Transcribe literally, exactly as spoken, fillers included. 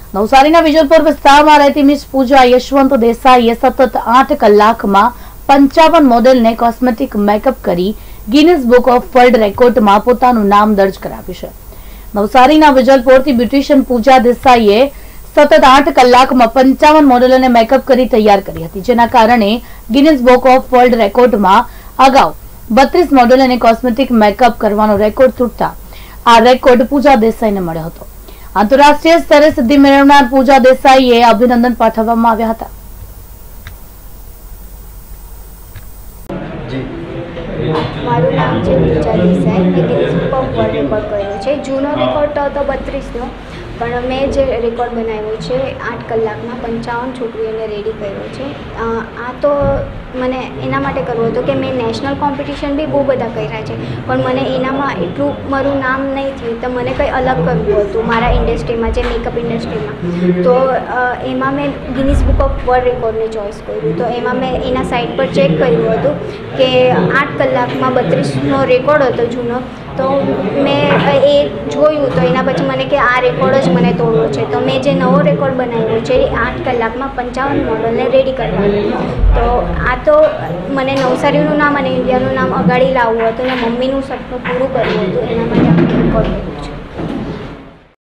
નવસારીના વિજલપુર વિસ્તારમાં રહેતી મિસ પૂજા યશવંત દેસાઈએ સતત આઠ કલાકમાં પંચાવન મોડેલને કોસ્મેટિક મેકઅપ કરી ગિનિસ બુક ઓફ વર્લ્ડ રેકોર્ડમાં પોતાનું નામ દર્જ કરાવ્યું છે। નવસારીના વિજલપુરથી બ્યુટિશિયન પૂજા દેસાઈએ સતત આઠ કલાકમાં પંચાવન મોડેલોને મેકઅપ કરી તૈયાર કરી હતી, જેના કારણે ગિનિસ બુક ઓફ વર્લ્ડ રેકોર્ડમાં અગાઉ બત્રીસ મોડેલોને કોસ્મેટિક મેકઅપ કરવાનો રેકોર્ડ તૂટતા આ રેકોર્ડ પૂજા દેસાઈને મળ્યો હતો। આંતરરાષ્ટ્રીય સ્તરે સિદ્ધિ મેળવનાર પૂજા દેસાઈએ અભિનંદન પાઠવવામાં આવ્યા હતા। મારું નામ છે પૂજા દેસાઈ। મેં Guinness book of world record કર્યો છે। જૂનો રેકોર્ડ તો હતો બત્રીસનો, પણ મેં જે રેકોર્ડ બનાવ્યો છે આઠ કલાકમાં પંચાવન છોકરીઓને રેડી કર્યો છે। આ તો મને એના માટે કરવું હતું કે મેં નેશનલ કોમ્પિટિશન બી બહુ બધા કર્યા છે, પણ મને એનામાં એટલું મારું નામ નહીં થયું, તો મને કંઈ અલગ કરવું હતું મારા ઇન્ડસ્ટ્રીમાં, જે મેકઅપ ઇન્ડસ્ટ્રીમાં। તો એમાં મેં ગિનિસ બુક ઓફ વર્લ્ડ રેકોર્ડની ચોઇસ કર્યું। તો એમાં મેં એના સાઇટ પર ચેક કર્યું હતું કે આઠ કલાકમાં બત્રીસનો રેકોર્ડ હતો જૂનો, તો મેં એ જોયું, તો એના પછી મને કે આ રેકોર્ડ જ મને તોડવો છે। તો મેં જે નવો રેકોર્ડ બનાવ્યો છે એ આઠ કલાકમાં પંચાવન મોડલને રેડી કરવાનો। તો આ તો મને નવસારીનું નામ અને ઇન્ડિયાનું નામ અગાડી લાવવું હતું અને મમ્મીનું સપનું પૂરું કરવું હતું, એના માટે રેકોર્ડ કર્યું છે।